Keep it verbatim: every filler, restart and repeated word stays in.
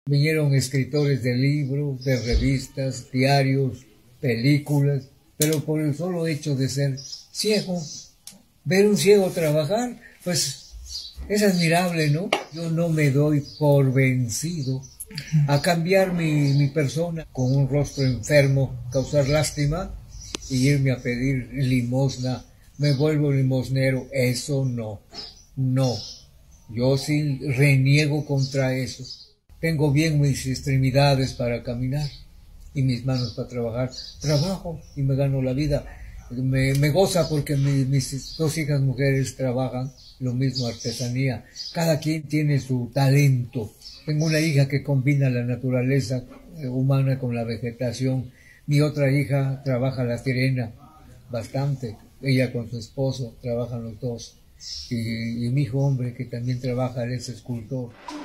Vinieron escritores de libros, de revistas, diarios, películas, pero por el solo hecho de ser ciego, ver un ciego trabajar, pues es admirable, ¿no? Yo no me doy por vencido a cambiar mi, mi persona con un rostro enfermo, causar lástima y irme a pedir limosna. Me vuelvo limosnero, eso no, no. Yo sí reniego contra eso. Tengo bien mis extremidades para caminar y mis manos para trabajar. Trabajo y me gano la vida. Me, me goza porque mi, mis dos hijas mujeres trabajan lo mismo, artesanía. Cada quien tiene su talento. Tengo una hija que combina la naturaleza humana con la vegetación. Mi otra hija trabaja la sirena bastante. Ella con su esposo trabajan los dos. Y, y mi hijo hombre que también trabaja, él es escultor.